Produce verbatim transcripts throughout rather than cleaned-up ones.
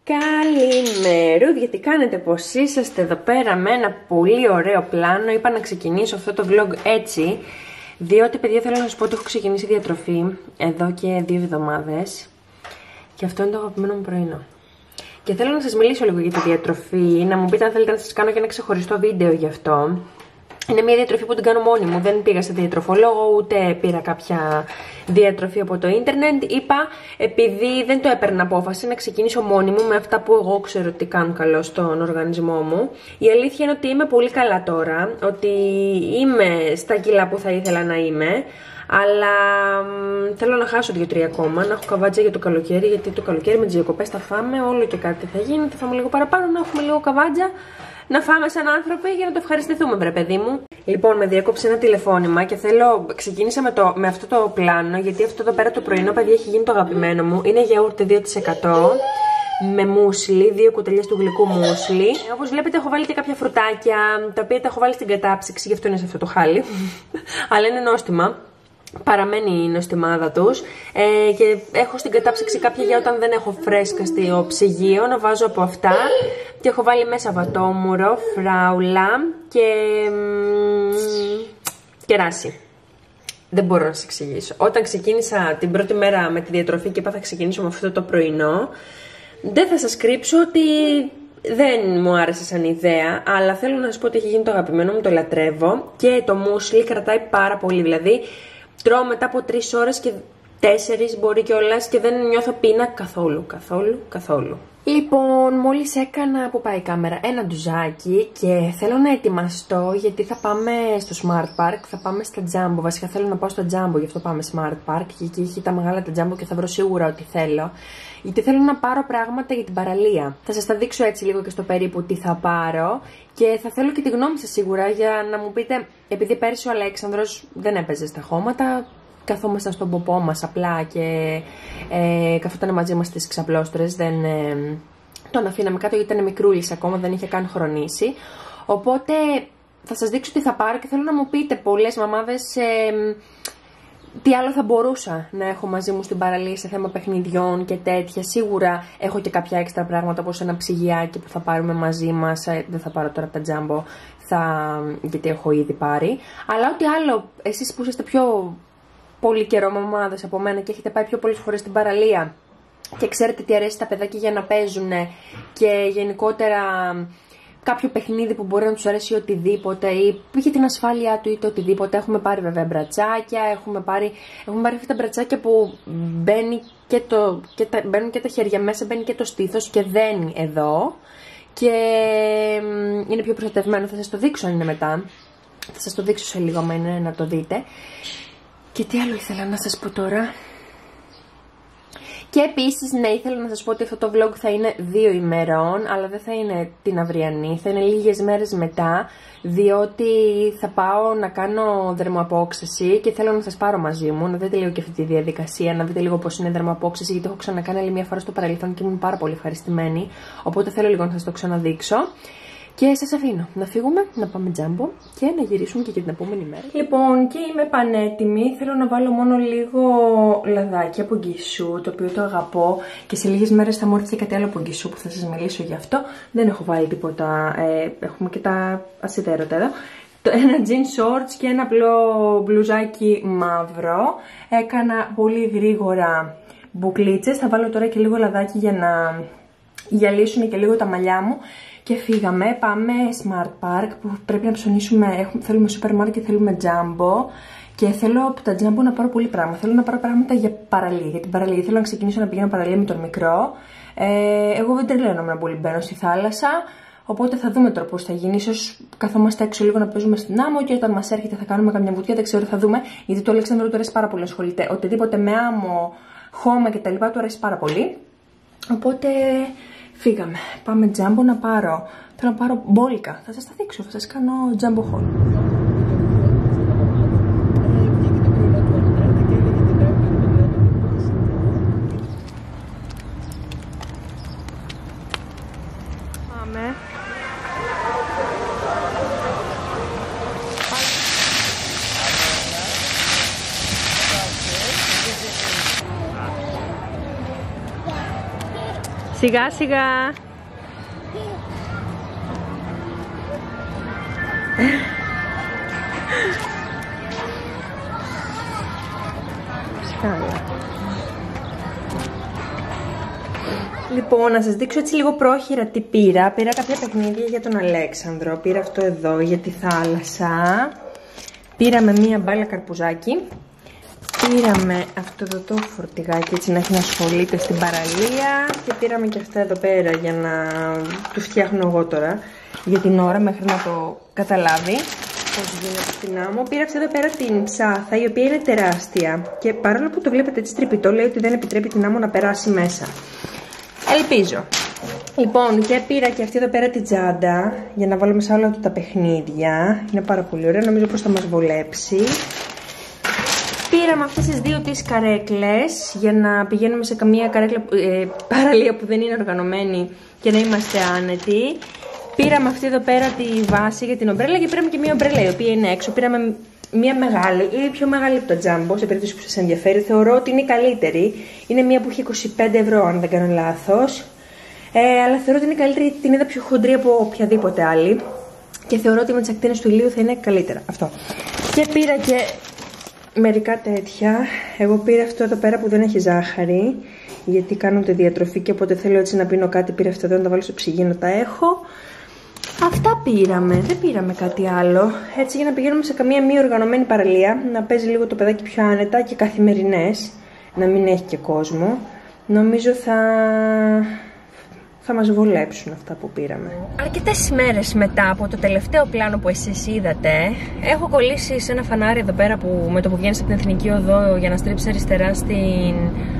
Καλημερούδια, τι κάνετε, πως είσαστε εδώ πέρα με ένα πολύ ωραίο πλάνο. Είπα να ξεκινήσω αυτό το vlog έτσι, διότι παιδιά θέλω να σας πω ότι έχω ξεκινήσει διατροφή εδώ και δύο εβδομάδες και αυτό είναι το αγαπημένο μου πρωινό. Και θέλω να σας μιλήσω λίγο για τη διατροφή, να μου πείτε αν θέλετε να σας κάνω και ένα ξεχωριστό βίντεο γι' αυτό. Είναι μια διατροφή που την κάνω μόνη μου, δεν πήγα σε διατροφολόγο, ούτε πήρα κάποια διατροφή από το ίντερνετ. Είπα, επειδή δεν το έπαιρνα απόφαση, να ξεκινήσω μόνη μου με αυτά που εγώ ξέρω ότι κάνουν καλό στον οργανισμό μου. Η αλήθεια είναι ότι είμαι πολύ καλά τώρα, ότι είμαι στα κιλά που θα ήθελα να είμαι, αλλά μ, θέλω να χάσω δύο τρία ακόμα, να έχω καβάτζα για το καλοκαίρι, γιατί το καλοκαίρι με τις διακοπές θα φάμε, όλο και κάτι θα γίνει, θα φάμε λίγο παραπάνω, να έχουμε λίγο καβάτζα. Να φάμε σαν άνθρωποι για να το ευχαριστηθούμε, βρε παιδί μου. Λοιπόν, με διέκοψε ένα τηλεφώνημα και θέλω. Ξεκίνησα με, το, με αυτό το πλάνο, γιατί αυτό εδώ πέρα το πρωινό, παιδιά, έχει γίνει το αγαπημένο μου. Είναι γιαούρτι δύο τοις εκατό με μούσλι, δύο κουταλιές του γλυκού μούσλι. Όπως βλέπετε, έχω βάλει και κάποια φρουτάκια, τα οποία τα έχω βάλει στην κατάψυξη, γι' αυτό είναι σε αυτό το χάλι. Αλλά είναι νόστιμα. Παραμένει η νοστιμάδα τους ε, και έχω στην κατάψυξη κάποια για όταν δεν έχω φρέσκα στο ψυγείο, να βάζω από αυτά. Και έχω βάλει μέσα βατόμουρο, φράουλα και μ, κεράσι. Δεν μπορώ να σας εξηγήσω. Όταν ξεκίνησα την πρώτη μέρα με τη διατροφή και είπα θα ξεκινήσω με αυτό το πρωινό, δεν θα σας κρύψω ότι δεν μου άρεσε σαν ιδέα, αλλά θέλω να σας πω ότι έχει γίνει το αγαπημένο μου, το λατρεύω. Και το μούσλι κρατάει πάρα πολύ, δηλαδή τρώω μετά από τρεις ώρες και τέσσερις μπορεί κιόλας και δεν νιώθω πείνα καθόλου, καθόλου, καθόλου. Λοιπόν, μόλις έκανα, που πάει η κάμερα, ένα ντουζάκι και θέλω να ετοιμαστώ γιατί θα πάμε στο Smart Park, θα πάμε στα Jumbo. Βασικά θέλω να πάω στο Jumbo, γι' αυτό πάμε Smart Park και εκεί έχει τα μεγάλα τα Jumbo και θα βρω σίγουρα ό,τι θέλω. Γιατί θέλω να πάρω πράγματα για την παραλία. Θα σας τα δείξω έτσι λίγο και στο περίπου τι θα πάρω και θα θέλω και τη γνώμη σας σίγουρα για να μου πείτε, επειδή πέρσι ο Αλέξανδρος δεν έπαιζε στα χώματα, καθόμασταν στον ποπό μας απλά και ε, καθόταν μαζί μας στις ξαπλώστρες, δεν ε, τον αφήναμε κάτω γιατί ήταν μικρούλης ακόμα, δεν είχε καν χρονίσει. Οπότε θα σας δείξω τι θα πάρω και θέλω να μου πείτε πολλές μαμάδες ε, τι άλλο θα μπορούσα να έχω μαζί μου στην παραλία σε θέμα παιχνιδιών και τέτοια. Σίγουρα έχω και κάποια έξτρα πράγματα όπως ένα ψυγιάκι που θα πάρουμε μαζί μας. Δεν θα πάρω τώρα από τα Jumbo, θα... γιατί έχω ήδη πάρει. Αλλά ό,τι άλλο, εσείς που είστε πιο πολύ καιρό μαμάδες από μένα και έχετε πάει πιο πολλές φορές στην παραλία και ξέρετε τι αρέσει τα παιδάκια για να παίζουν και γενικότερα κάποιο παιχνίδι που μπορεί να τους αρέσει οτιδήποτε ή για την ασφάλειά του ή το οτιδήποτε. Έχουμε πάρει βέβαια μπρατσάκια, έχουμε πάρει, έχουμε πάρει αυτά τα μπρατσάκια που μπαίνει και το, και τα, μπαίνουν και τα χέρια μέσα, μπαίνει και το στήθος και δένει εδώ και είναι πιο προστατευμένο. Θα σας το δείξω αν είναι μετά, θα σας το δείξω σε λίγο άμα είναι να το δείτε. Και τι άλλο ήθελα να σας πω τώρα. Και επίσης, ναι, ήθελα να σας πω ότι αυτό το vlog θα είναι δύο ημερών, αλλά δεν θα είναι την αυριανή, θα είναι λίγες μέρες μετά, διότι θα πάω να κάνω δερμοαπόξεση και θέλω να σας πάρω μαζί μου, να δείτε λίγο και αυτή τη διαδικασία, να δείτε λίγο πώς είναι η δερμοαπόξεση, γιατί έχω ξανακάνει άλλη μια φορά στο παρελθόν και ήμουν πάρα πολύ ευχαριστημένη, οπότε θέλω λίγο να σας το ξαναδείξω. Και σας αφήνω να φύγουμε, να πάμε Jumbo και να γυρίσουμε και για την επόμενη μέρα. Λοιπόν, και είμαι πανέτοιμη. Θέλω να βάλω μόνο λίγο λαδάκι από γκισού, το οποίο το αγαπώ. Και σε λίγες μέρες θα μου έρθει κάτι άλλο από γκισού που θα σας μιλήσω γι' αυτό. Δεν έχω βάλει τίποτα. Ε, έχουμε και τα ασυδέρωτα εδώ. Το ένα jean shorts και ένα απλό μπλουζάκι μαύρο. Έκανα πολύ γρήγορα μπουκλίτσες. Θα βάλω τώρα και λίγο λαδάκι για να γυαλίσουν και λίγο τα μαλλιά μου. Και φύγαμε, πάμε Smart Park που πρέπει να ψωνίσουμε, έχουμε, θέλουμε σούπερ μάρκετ, θέλουμε Jumbo και θέλω από τα Jumbo να πάρω πολύ πράγματα. Θέλω να πάρω πράγματα για παραλία, για την παραλία. Θέλω να ξεκινήσω να πηγαίνω παραλία με τον μικρό. Ε, εγώ δεν τρελαίνομαι να πολύ μπαίνω στη θάλασσα, οπότε θα δούμε τώρα πώς θα γίνει. Ίσως καθόμαστε έξω λίγο να παίζουμε στην άμμο και όταν μας έρχεται θα κάνουμε καμιά βουτιά, δεν ξέρω, θα δούμε. Γιατί το Αλέξανδρο του αρέσει πάρα πολύ να ασχολείται. Οτιδήποτε με άμμο, χώμα κτλ. Του αρέσει πάρα πολύ. Οπότε φύγαμε. Πάμε Jumbo να πάρω. Θέλω να πάρω μπόλικα. Θα σας τα δείξω. Θα σας κάνω Jumbo haul. Πάμε. Σιγά σιγά. Σκάλα. Λοιπόν, να σας δείξω έτσι λίγο πρόχειρα τι πήρα. Πήρα κάποια παιχνίδια για τον Αλέξανδρο. Πήρα αυτό εδώ για τη θάλασσα. Πήραμε μία μπάλα καρπουζάκι. Πήραμε αυτό εδώ το φορτηγάκι έτσι να έχει να ασχολείται στην παραλία. Και πήραμε και αυτά εδώ πέρα για να του φτιάχνω εγώ τώρα για την ώρα μέχρι να το καταλάβει πώς γίνεται στην άμμο. Πήρα αυτή εδώ πέρα την ψάθα η οποία είναι τεράστια. Και παρόλο που το βλέπετε έτσι τρυπητό, λέει ότι δεν επιτρέπει την άμμο να περάσει μέσα. Ελπίζω. Λοιπόν, και πήρα και αυτή εδώ πέρα την τσάντα για να βάλω μέσα όλα του τα παιχνίδια. Είναι πάρα πολύ ωραία, νομίζω πως θα μας βολέψει. Πήραμε αυτές τις δύο τις καρέκλες για να πηγαίνουμε σε καμία καρέκλα, ε, παραλία που δεν είναι οργανωμένη και να είμαστε άνετοι. Πήραμε αυτή εδώ πέρα τη βάση για την ομπρέλα και πήραμε και μια ομπρέλα η οποία είναι έξω. Πήραμε μια μεγάλη ή πιο μεγάλη από το Jumbo, σε περίπτωση που σας ενδιαφέρει. Θεωρώ ότι είναι η καλύτερη. Είναι μια που έχει είκοσι πέντε ευρώ, αν δεν κάνω λάθος. Ε, αλλά θεωρώ ότι είναι καλύτερη, την είδα πιο χοντρή από οποιαδήποτε άλλη. Και θεωρώ ότι με τις ακτίνες του ηλίου θα είναι καλύτερα. Αυτό. Και πήρα και μερικά τέτοια. Εγώ πήρα αυτό εδώ πέρα που δεν έχει ζάχαρη. Γιατί κάνω τη διατροφή και όποτε θέλω έτσι να πίνω κάτι, πήρα αυτό εδώ να τα βάλω στο ψυγείο να τα έχω. Αυτά πήραμε, δεν πήραμε κάτι άλλο. Έτσι για να πηγαίνουμε σε καμία μη οργανωμένη παραλία, να παίζει λίγο το παιδάκι πιο άνετα και καθημερινές, να μην έχει και κόσμο. Νομίζω θα, θα μας βολέψουν αυτά που πήραμε. Αρκετές ημέρες μετά από το τελευταίο πλάνο που εσείς είδατε, έχω κολλήσει σε ένα φανάρι εδώ πέρα που με το που βγαίνεις από την Εθνική Οδό για να στρίψεις αριστερά στην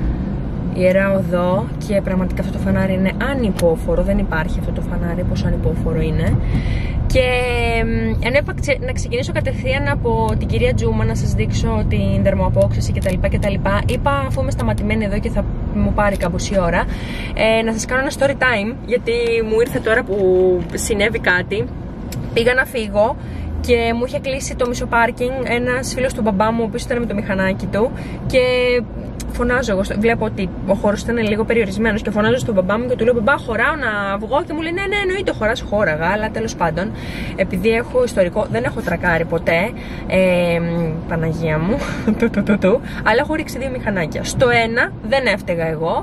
Ιερά Οδό, και πραγματικά αυτό το φανάρι είναι ανυπόφορο, δεν υπάρχει αυτό το φανάρι πόσο ανυπόφορο είναι. Και ενώ είπα να ξεκινήσω κατευθείαν από την κυρία Τζούμα να σας δείξω την δερμοαπόξεση κτλ, κτλ, είπα αφού είμαι σταματημένη εδώ και θα μου πάρει κάμποση ώρα, ε, να σας κάνω ένα story time, γιατί μου ήρθε τώρα που συνέβη κάτι. Πήγα να φύγω και μου είχε κλείσει το μισό πάρκινγκ ένας φίλος του μπαμπά μου, ο οποίος ήταν με το μηχανάκι του, και φωνάζω εγώ, βλέπω ότι ο χώρος ήταν λίγο περιορισμένος και φωνάζω στον μπαμπά μου και του λέω μπαμπά χωράω να βγω, και μου λέει ναι ναι εννοείται χωράς, χώραγα, αλλά τέλος πάντων επειδή έχω ιστορικό, δεν έχω τρακάρει ποτέ, ε, Παναγία μου, αλλά έχω ρίξει δύο μηχανάκια. Στο ένα δεν έφταιγα εγώ,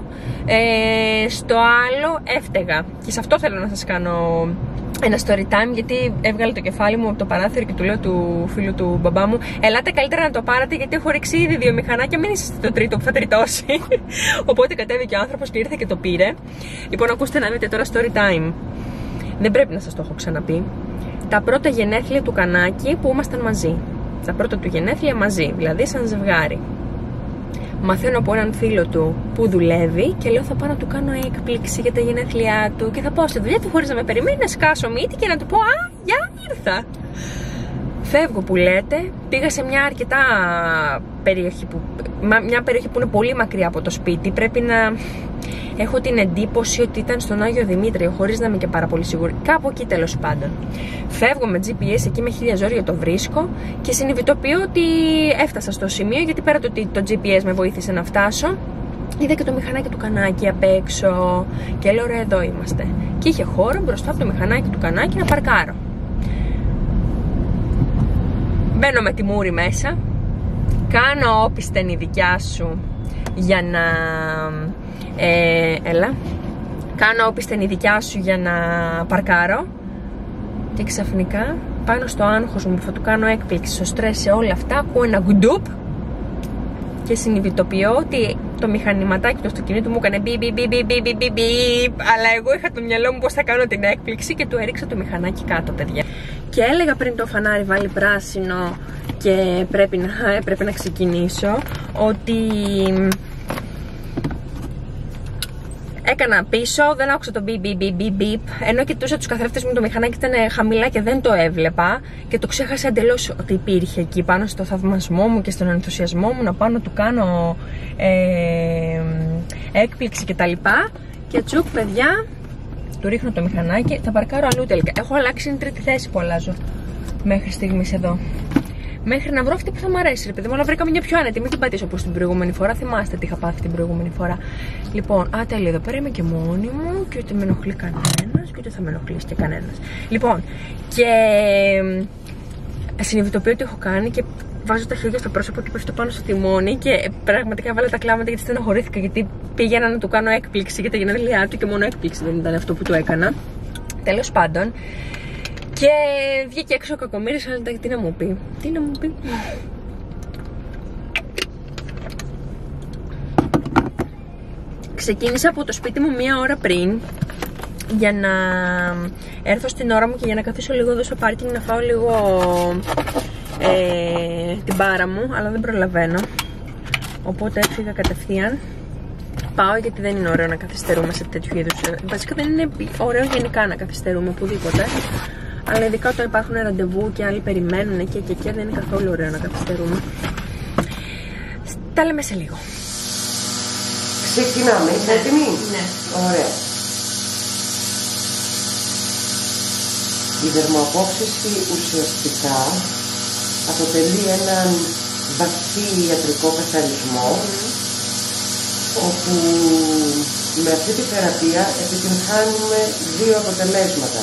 ε, στο άλλο έφταιγα, και σε αυτό θέλω να σας κάνω ένα story time, γιατί έβγαλε το κεφάλι μου από το παράθυρο και του λέω του φίλου του μπαμπά μου, ελάτε καλύτερα να το πάρετε γιατί έχω ρίξει ήδη δύο μηχανάκια, μην είσαστε το τρίτο που θα τριτώσει. Οπότε κατέβηκε ο άνθρωπος και ήρθε και το πήρε. Λοιπόν, ακούστε να δείτε τώρα story time. Δεν πρέπει να σας το έχω ξαναπεί. Τα πρώτα γενέθλια του Κανάκη που ήμασταν μαζί. Τα πρώτα του γενέθλια μαζί, δηλαδή σαν ζευγάρι. Μαθαίνω από έναν φίλο του που δουλεύει και λέω θα πάω να του κάνω έκπληξη για τα γενέθλιά του και θα πάω στη δουλειά του χωρίς να με περιμένει, να σκάσω μύτη και να του πω α, γεια, ήρθα. Φεύγω που λέτε, πήγα σε μια αρκετά περιοχή που, μια περιοχή που είναι πολύ μακριά από το σπίτι. Πρέπει να έχω την εντύπωση ότι ήταν στον Άγιο Δημήτριο, χωρίς να είμαι και πάρα πολύ σίγουρη. Κάπου εκεί τέλος πάντων. Φεύγω με τζι πι ες, εκεί με χίλια ζόρια το βρίσκω και συνειδητοποιώ ότι έφτασα στο σημείο, γιατί πέρα το ότι το τζι πι ες με βοήθησε να φτάσω, είδα και το μηχανάκι του Κανάκη απ' έξω και λέω ρε εδώ είμαστε. Και είχε χώρο μπροστά από το μηχανάκι του Κανάκη να παρκάρω. Μπαίνω με τη μούρη μέσα, κάνω όπισθεν η δικιά σου για να... Ε, έλα. Κάνω όπισθεν η δικιά σου για να παρκάρω και ξαφνικά πάνω στο άγχος μου που θα του κάνω έκπληξη, στο στρες, σε όλα αυτά, ακούω ένα γκουντουπ και συνειδητοποιώ ότι το μηχανηματάκι του αυτοκινήτου μου έκανε μπιπ, μπιπ, μπιπ, μπιπ, μπιπ, μπιπ, αλλά εγώ είχα το μυαλό μου πως θα κάνω την έκπληξη και του έριξα το μηχανάκι κάτω, παιδιά. Και έλεγα πριν το φανάρι βάλει πράσινο και πρέπει να, έπρεπε να ξεκινήσω, ότι έκανα πίσω, δεν άκουσα το μπιπ, μπιπ, μπιπ, μπιπ, ενώ κοιτούσα τους καθρέφτες μου, το μηχανάκι ήταν χαμηλά και δεν το έβλεπα και το ξέχασα εντελώς ότι υπήρχε εκεί πάνω στο θαυμασμό μου και στον ενθουσιασμό μου να πάω να του κάνω ε, έκπληξη κτλ. Και τσουκ, παιδιά, του ρίχνω το μηχανάκι, θα παρκάρω αλλού τελικά. Έχω αλλάξει, είναι τρίτη θέση που αλλάζω μέχρι στιγμής εδώ. Μέχρι να βρω αυτή που θα μου αρέσει, ρε παιδί μου. Αλλά βρήκα μια πιο άνετη. Μην την πατήσω όπως την προηγούμενη φορά. Θυμάστε τι είχα πάθει την προηγούμενη φορά. Λοιπόν, α, τέλεια, εδώ πέρα είμαι και μόνη μου και ούτε με ενοχλεί κανένας και ούτε θα με ενοχλήσει και κανένας. Λοιπόν, και συνειδητοποιώ ότι έχω κάνει και βάζω τα χέρια στο πρόσωπο και πέφτω πάνω στο τιμόνι και πραγματικά βάλα τα κλάματα γιατί στενοχωρήθηκα. Γιατί πήγαινα να του κάνω έκπληξη για τα γενέθλιά του και μόνο έκπληξη δεν ήταν αυτό που του έκανα. Τέλος πάντων. Και βγήκε έξω ο κακομοίρης, αλλά τι να μου πει. Τι να μου πει. Ξεκίνησα από το σπίτι μου μία ώρα πριν για να έρθω στην ώρα μου και για να καθίσω λίγο εδώ στο πάρκινγκ να φάω λίγο ε, την μπάρα μου, αλλά δεν προλαβαίνω. Οπότε έφυγα κατευθείαν. Πάω γιατί δεν είναι ωραίο να καθυστερούμε σε τέτοιου είδους. Βασικά δεν είναι ωραίο γενικά να καθυστερούμε οπουδήποτε. Αλλά ειδικά όταν υπάρχουν ραντεβού και άλλοι περιμένουν και και και δεν είναι καθόλου ωραίο να καθυστερούμε. Τα λέμε σε λίγο. Ξεκινάμε, είστε έτοιμοι? Ναι. Ωραία. Η δερμοαπόξυση ουσιαστικά αποτελεί έναν βαθύ ιατρικό καθαρισμό, mm. όπου με αυτή τη θεραπεία επιτυγχάνουμε δύο αποτελέσματα.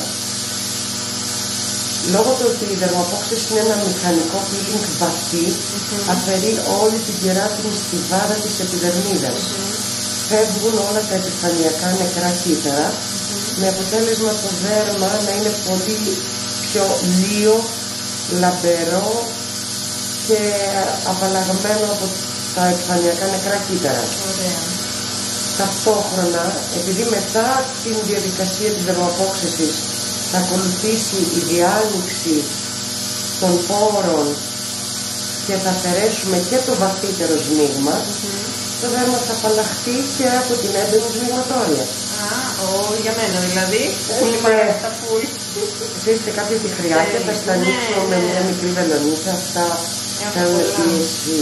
Λόγω του ότι η δερμοαπόξυση είναι ένα μηχανικό peeling βαθύ, mm-hmm. αφαιρεί όλη την κεράτινη στιβάδα της επιδερμίδας. Mm-hmm. Φεύγουν όλα τα επιφανειακά νεκρά κύτταρα, mm-hmm. με αποτέλεσμα το δέρμα να είναι πολύ πιο λίο, λαμπερό και απαλλαγμένο από τα επιφανειακά νεκρά κύτταρα. Ωραία. Ταυτόχρονα, επειδή μετά την διαδικασία της δερμοαπόξυσης θα ακολουθήσει η διάνοιξη των πόρων και θα αφαιρέσουμε και το βαθύτερο σμίγμα, mm-hmm. το δέρμα θα απαλλαχθεί και από την έντονη σμιγματόρια. Α, ο, για μένα δηλαδή. Πολύ μ' τα φουλ. Δείτε κάποια τυχρυάκια, θα στα ανοίξω με μια μικρή βελονίτσα, αυτά κάνουν πίεση.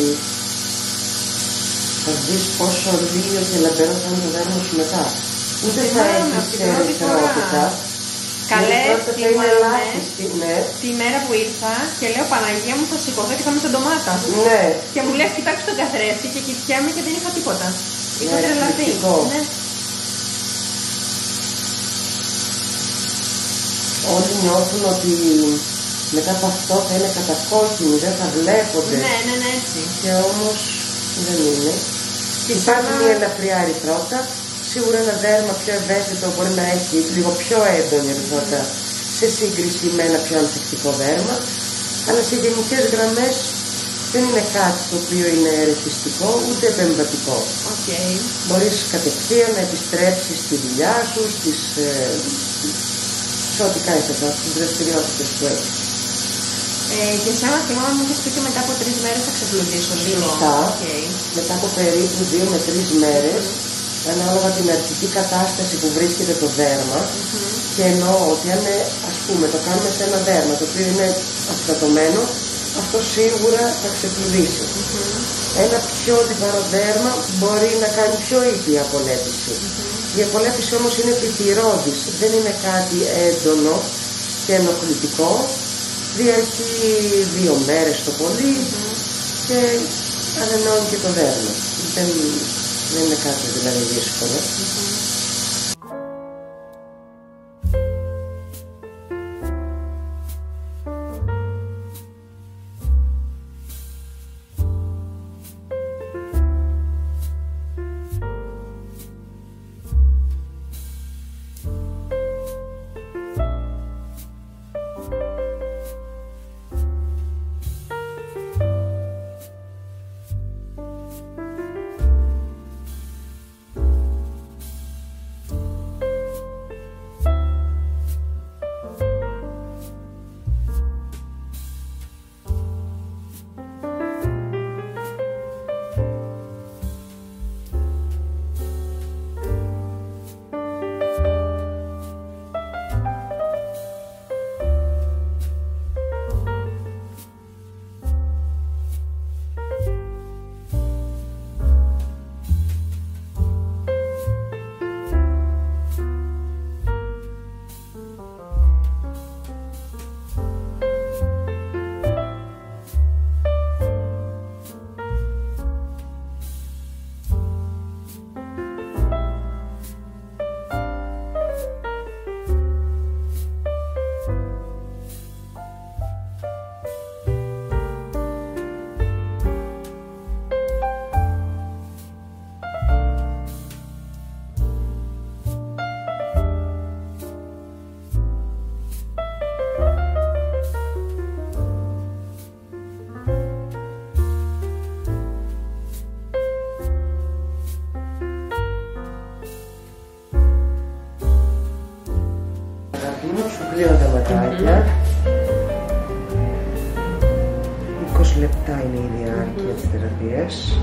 Θα δεις πόσο λίο και λαμπερό θα είναι το δέρμα σου μετά. Ούτε θα έχεις ερυθρότητα. Καλέ, θυμάμαι ναι. τη μέρα που ήρθα και λέω Παναγία μου θα σηκωθώ και θα είμαι σαν ντομάτα. Ναι. Και μου λέει κοιτάξτε τον καθρέφτη και κοιτιάμαι και δεν είχα τίποτα. Είχα ναι, τρελαθεί. Ναι. Όλοι νιώθουν ότι μετά από αυτό θα είναι κατακόκκινοι, δεν θα βλέπονται. Ναι, ναι, ναι, έτσι. Και όμως δεν είναι. Και υπάρχει μια ελαφριά ερυθρότητα. Σίγουρα ένα δέρμα πιο ευαίσθητο μπορεί να έχει λίγο πιο έντονη ερυθρότητα σε σύγκριση με ένα πιο ανθεκτικό δέρμα. Αλλά σε γενικές γραμμές δεν είναι κάτι το οποίο είναι ρεθιστικό ούτε επεμβατικό. Okay. Μπορείς κατευθείαν να επιστρέψεις στη δουλειά σου, στις, ε, σε ό,τι κάνεις εδώ, στις δραστηριότητες που έχεις. Ε, και σαν να θυμάμαι μου είχες πει και μετά από τρεις μέρες θα ξεπλουτίσω λίγο. Σωστά. Okay. Μετά από περίπου δύο με τρεις μέρες, mm-hmm. ανάλογα την αρχική κατάσταση που βρίσκεται το δέρμα, mm-hmm. και εννοώ ότι αν ας πούμε το κάνουμε σε ένα δέρμα το οποίο είναι αφυδατωμένο, αυτό σίγουρα θα ξεπλουδίσει. Mm-hmm. Ένα πιο λιπαρό δέρμα μπορεί να κάνει πιο ήπια απολέπιση. Mm-hmm. Η απολέπιση όμως είναι πιτηρώδης, δεν είναι κάτι έντονο και ενοχλητικό. Διαρκεί δύο μέρες το πολύ, mm-hmm. και ανανεώνει και το δέρμα. Δεν, δεν είναι κάτι δηλαδή δύσκολο. Mm-hmm. μου, σου κλείνω τα ματάκια. είκοσι λεπτά είναι η διάρκεια της θεραπείας.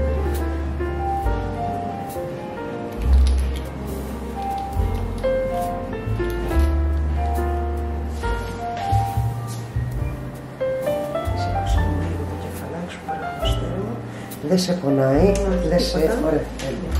Δεν σε πονάει, δεν σε... Ωραία, τέλεια.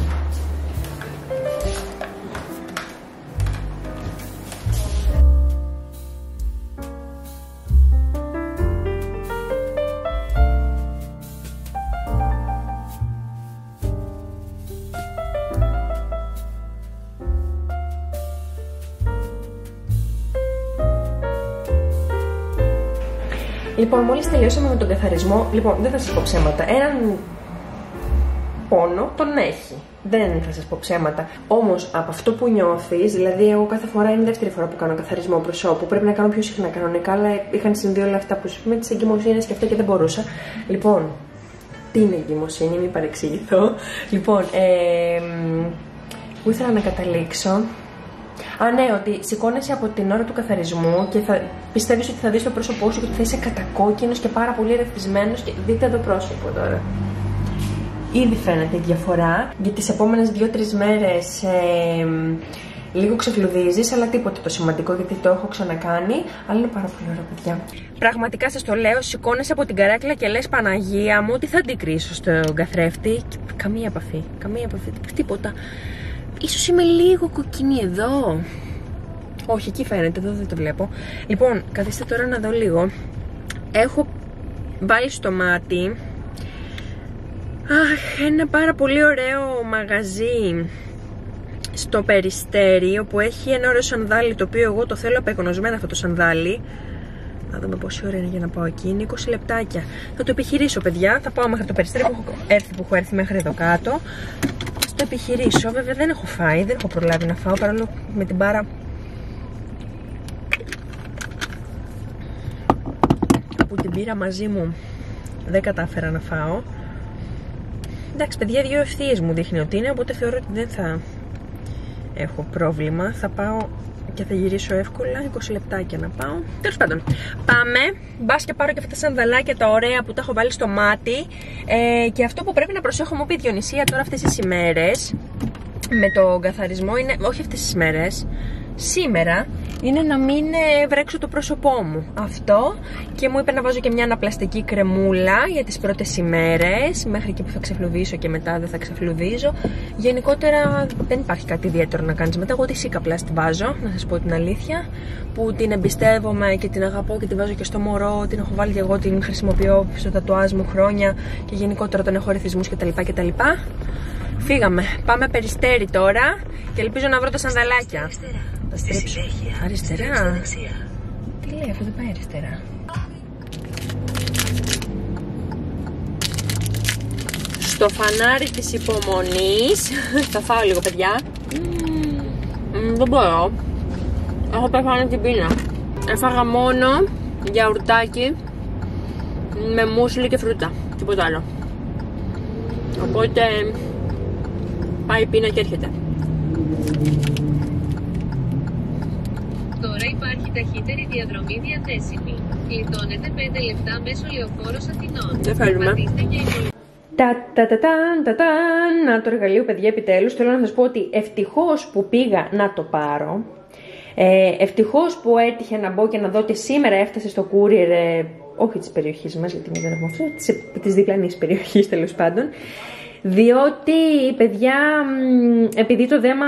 Λοιπόν, μόλις τελειώσαμε με τον καθαρισμό, λοιπόν, δεν θα σας πω ψέματα, έναν πόνο τον έχει. Δεν θα σας πω ψέματα. Όμως από αυτό που νιώθεις, δηλαδή εγώ κάθε φορά είναι η δεύτερη φορά που κάνω καθαρισμό προσώπου. Πρέπει να κάνω πιο συχνά κανονικά, αλλά είχαν συμβεί όλα αυτά που σου με τις εγκυμοσύνες και αυτό και δεν μπορούσα. Λοιπόν, τι είναι εγκυμοσύνη, μην παρεξηγηθώ. Λοιπόν, ε, που ήθελα να καταλήξω. Α, ναι, ότι σηκώνεσαι από την ώρα του καθαρισμού και θα πιστεύεις ότι θα δεις το πρόσωπό σου και ότι θα είσαι κατακόκκινος και πάρα πολύ ρευκισμένος. Και δείτε το πρόσωπο τώρα. Ήδη φαίνεται η διαφορά. Για τις επόμενες δύο τρεις μέρες ε, λίγο ξεφλουδίζεις, αλλά τίποτα το σημαντικό γιατί το έχω ξανακάνει. Αλλά είναι πάρα πολύ ωραία, παιδιά. Πραγματικά σας το λέω, σηκώνεσαι από την καρέκλα και λες Παναγία μου, τι θα αντικρίσω στον καθρέφτη. Καμία επαφή, καμία επαφή, τίποτα. Ίσως είμαι λίγο κοκκινή εδώ. Όχι, εκεί φαίνεται, εδώ δεν το βλέπω. Λοιπόν, καθίστε τώρα να δω λίγο. Έχω βάλει στο μάτι αχ, ένα πάρα πολύ ωραίο μαγαζί στο Περιστέρι, όπου έχει ένα ωραίο σανδάλι, το οποίο εγώ το θέλω απεγνωσμένα αυτό το σανδάλι. Να δούμε πόση ώρα είναι για να πάω εκεί. Είναι είκοσι λεπτάκια. Θα το επιχειρήσω, παιδιά. Θα πάω μέχρι το Περιστέρι που έχω έρθει, που έχω έρθει μέχρι εδώ κάτω. Θα το επιχειρήσω. Βέβαια δεν έχω φάει, δεν έχω προλάβει να φάω, παρόλο με την μπάρα που την πήρα μαζί μου δεν κατάφερα να φάω. Εντάξει, παιδιά, δύο ευθείες μου δείχνει ότι είναι, οπότε θεωρώ ότι δεν θα έχω πρόβλημα. Θα πάω και θα γυρίσω εύκολα, είκοσι λεπτάκια να πάω. Τέλος πάντων, πάμε. Μπας και πάρω και αυτά τα σανδαλάκια τα ωραία που τα έχω βάλει στο μάτι. Ε, και αυτό που πρέπει να προσέχω, μου πει η Διονυσία τώρα αυτές τις ημέρες με τον καθαρισμό είναι, όχι αυτές τις ημέρες, σήμερα, είναι να μην βρέξω το πρόσωπό μου. Αυτό. Και μου είπε να βάζω και μια αναπλαστική κρεμούλα για τις πρώτες ημέρες, μέχρι και που θα ξεφλουδίσω και μετά δεν θα ξεφλουδίζω. Γενικότερα δεν υπάρχει κάτι ιδιαίτερο να κάνεις μετά. Εγώ τη Cicaplast τη βάζω, να σας πω την αλήθεια, που την εμπιστεύομαι και την αγαπώ και την βάζω και στο μωρό. Την έχω βάλει και εγώ, την χρησιμοποιώ στο τατουάζ μου χρόνια και γενικότερα όταν έχω ρυθμούς κτλ. κτλ. Φύγαμε. Πάμε Περιστέρι τώρα και ελπίζω να βρω τα σανδαλάκια. Θα στρίψω. Αριστερά. Τι λέει, αυτό δεν πάει αριστερά. Στο φανάρι της υπομονής. Θα φάω λίγο, παιδιά. Mm, δεν μπορώ. Έχω πεθάνει την πείνα. Έφαγα μόνο γιαουρτάκι με μουσλι και φρούτα. Τίποτα άλλο. Οπότε πάει η πείνα και έρχεται. Τώρα υπάρχει ταχύτερη διαδρομή διαθέσιμη. Κλειτώνεται πέντε λεπτά μέσω λεωφόρος Αθηνών. Δεν θέλουμε. Τα τα τα τα τα να το εργαλείο, παιδιά, επιτέλους. Θέλω να σας πω ότι ευτυχώς που πήγα να το πάρω. Ε, ευτυχώς που έτυχε να μπω και να δω ότι σήμερα έφτασε στο courier, ε, όχι της περιοχής μας, γιατί δεν έχουμε αυτό, της, της διπλανής περιοχής τέλος πάντων. Διότι, παιδιά, επειδή το δέμα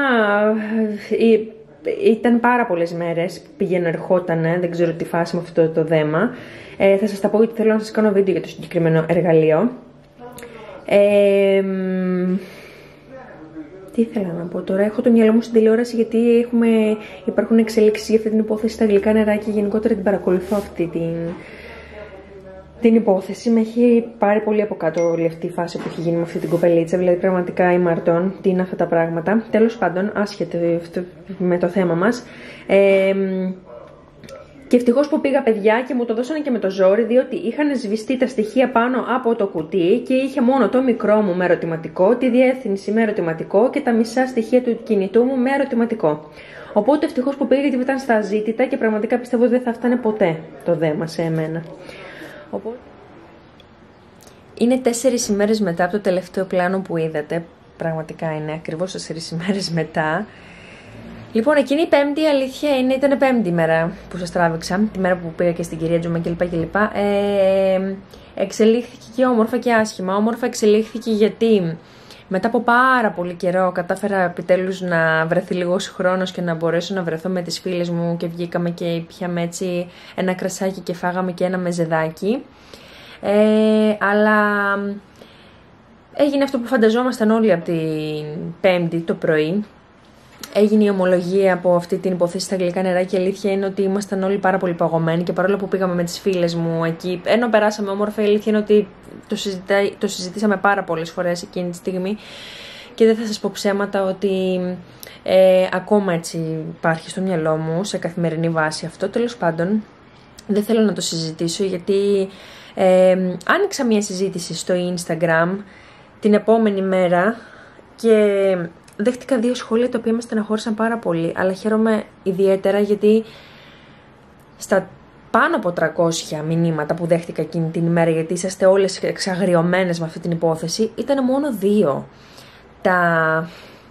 ήταν πάρα πολλές μέρες, πήγαινε ερχότανε, δεν ξέρω τι φάση με αυτό το δέμα. Ε, θα σας τα πω γιατί θέλω να σας κάνω βίντεο για το συγκεκριμένο εργαλείο. Ε, τι ήθελα να πω τώρα, έχω το μυαλό μου στην τηλεόραση γιατί έχουμε, υπάρχουν εξελίξεις για αυτή την υπόθεση στα γλυκά νερά και γενικότερα την παρακολουθώ αυτή την, την υπόθεση. Με έχει πάρει πολύ από κάτω όλη αυτή η φάση που έχει γίνει με αυτή την κοπελίτσα, δηλαδή πραγματικά η Μαρτών, τι είναι αυτά τα πράγματα. Τέλος πάντων, άσχετα με το θέμα μας. Ε, Και ευτυχώς που πήγα, παιδιά, και μου το δώσανε και με το ζόρι, διότι είχαν σβηστεί τα στοιχεία πάνω από το κουτί και είχε μόνο το μικρό μου με ερωτηματικό, τη διεύθυνση με ερωτηματικό και τα μισά στοιχεία του κινητού μου με ερωτηματικό. Οπότε ευτυχώς που πήγα, γιατί ήταν στα αζήτητα και πραγματικά πιστεύω ότι δεν θα φτάνε ποτέ το δέμα σε εμένα. Οπότε... Είναι τέσσερις ημέρες μετά από το τελευταίο πλάνο που είδατε. Πραγματικά είναι ακριβώς τέσσερις ημέρες μετά. Λοιπόν, εκείνη η Πέμπτη, η αλήθεια είναι, ήταν Πέμπτη ημέρα που σας τράβηξα, τη μέρα που πήγα και στην κυρία Τζούμα κλπ. κλπ. Ε, εξελίχθηκε και όμορφα και άσχημα. Όμορφα εξελίχθηκε γιατί μετά από πάρα πολύ καιρό κατάφερα επιτέλους να βρεθεί λίγος χρόνος και να μπορέσω να βρεθώ με τις φίλες μου και βγήκαμε και πιάμε έτσι ένα κρασάκι και φάγαμε και ένα μεζεδάκι. Ε, αλλά έγινε αυτό που φανταζόμασταν όλοι από την Πέμπτη το πρωί. Έγινε η ομολογία από αυτή την υπόθεση στα γλυκά νερά και η αλήθεια είναι ότι ήμασταν όλοι πάρα πολύ παγωμένοι και παρόλο που πήγαμε με τις φίλες μου εκεί, ενώ περάσαμε όμορφα, η αλήθεια είναι ότι το, το συζητήσαμε πάρα πολλές φορές εκείνη τη στιγμή και δεν θα σας πω ψέματα ότι ε, ακόμα έτσι υπάρχει στο μυαλό μου σε καθημερινή βάση αυτό. Τέλος πάντων, δεν θέλω να το συζητήσω γιατί ε, άνοιξα μια συζήτηση στο Instagram την επόμενη μέρα και δέχτηκα δύο σχόλια τα οποία με στεναχώρησαν πάρα πολύ, αλλά χαίρομαι ιδιαίτερα γιατί στα πάνω από τριακόσια μηνύματα που δέχτηκα εκείνη την ημέρα, γιατί είσαστε όλες εξαγριωμένες με αυτή την υπόθεση, ήταν μόνο δύο τα,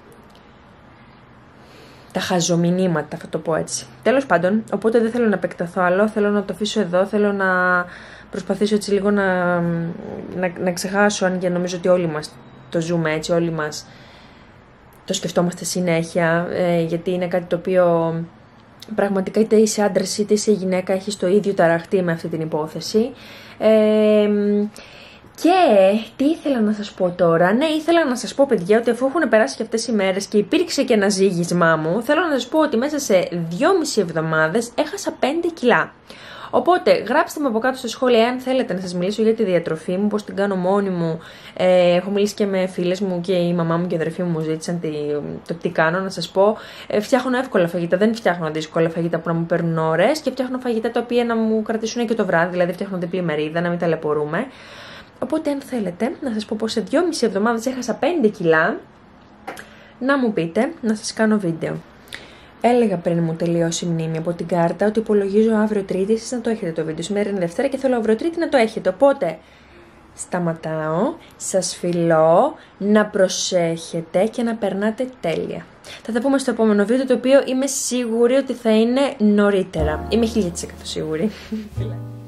τα χαζομηνύματα, θα το πω έτσι. Τέλος πάντων, οπότε δεν θέλω να επεκταθώ άλλο, θέλω να το αφήσω εδώ, θέλω να προσπαθήσω έτσι λίγο να, να, να ξεχάσω, αν και νομίζω ότι όλοι μας το ζούμε έτσι, όλοι μας το σκεφτόμαστε συνέχεια, ε, γιατί είναι κάτι το οποίο πραγματικά είτε είσαι άντρας είτε είσαι γυναίκα έχεις το ίδιο ταραχτεί με αυτή την υπόθεση. Ε, και τι ήθελα να σας πω τώρα, ναι, ήθελα να σας πω, παιδιά, ότι αφού έχουν περάσει και αυτές οι μέρες και υπήρξε και ένα ζύγισμά μου, θέλω να σας πω ότι μέσα σε δυόμιση εβδομάδες έχασα πέντε κιλά. Οπότε γράψτε με από κάτω στα σχόλια αν θέλετε να σας μιλήσω για τη διατροφή μου, πώς την κάνω μόνη μου. Ε, έχω μιλήσει και με φίλες μου και η μαμά μου και η αδερφή μου μου ζήτησαν τη, το τι κάνω. Να σας πω, ε, φτιάχνω εύκολα φαγητά, δεν φτιάχνω δύσκολα φαγητά που να μου παίρνουν ώρες και φτιάχνω φαγητά τα οποία να μου κρατήσουν και το βράδυ, δηλαδή φτιάχνω διπλή μερίδα, να μην ταλαιπωρούμε. Οπότε αν θέλετε να σας πω πως σε δυόμιση εβδομάδες έχασα πέντε κιλά, να μου πείτε να σας κάνω βίντεο. Έλεγα πριν μου τελειώσει η μνήμη από την κάρτα ότι υπολογίζω αύριο Τρίτη, εσείς να το έχετε το βίντεο. Σήμερα είναι Δευτέρα και θέλω αύριο Τρίτη να το έχετε. Οπότε σταματάω, σας φιλώ, να προσέχετε και να περνάτε τέλεια. Θα τα πούμε στο επόμενο βίντεο, το οποίο είμαι σίγουρη ότι θα είναι νωρίτερα. Είμαι χίλια τοις εκατό σίγουρη.